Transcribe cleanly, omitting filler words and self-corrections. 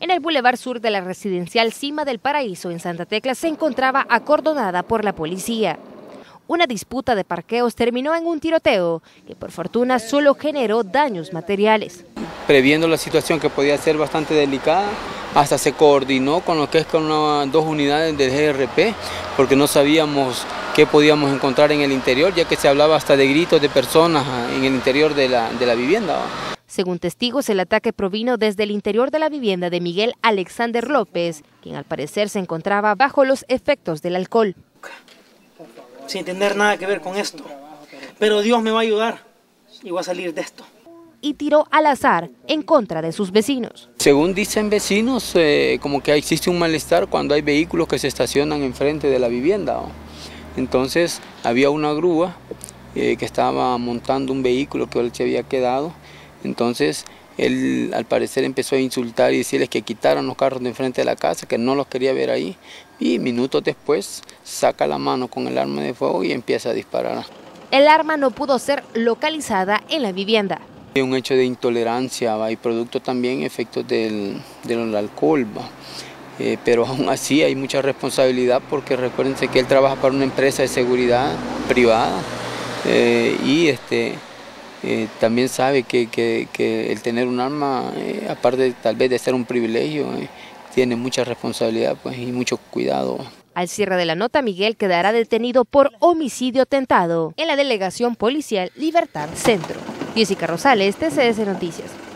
En el Boulevard Sur de la residencial Cima del Paraíso en Santa Tecla se encontraba acordonada por la policía. Una disputa de parqueos terminó en un tiroteo que por fortuna solo generó daños materiales. Previendo la situación que podía ser bastante delicada, hasta se coordinó con lo que es con dos unidades del GRP, porque no sabíamos qué podíamos encontrar en el interior, ya que se hablaba hasta de gritos de personas en el interior de la vivienda. Según testigos, el ataque provino desde el interior de la vivienda de Miguel Alexander López, quien al parecer se encontraba bajo los efectos del alcohol. Sin tener nada que ver con esto, pero Dios me va a ayudar y voy a salir de esto. Y tiró al azar en contra de sus vecinos. Según dicen vecinos, como que existe un malestar cuando hay vehículos que se estacionan enfrente de la vivienda. Entonces había una grúa que estaba montando un vehículo que él se había quedado. Entonces él al parecer empezó a insultar y decirles que quitaran los carros de enfrente de la casa, que no los quería ver ahí. Y minutos después saca la mano con el arma de fuego y empieza a disparar. El arma no pudo ser localizada en la vivienda. Un hecho de intolerancia y producto también efectos del alcohol. Pero aún así hay mucha responsabilidad porque recuérdense que él trabaja para una empresa de seguridad privada y también sabe que el tener un arma, aparte tal vez de ser un privilegio, tiene mucha responsabilidad pues, y mucho cuidado. Al cierre de la nota, Miguel quedará detenido por homicidio tentado en la delegación policial Libertad Centro. Jessica Rosales, TCS Noticias.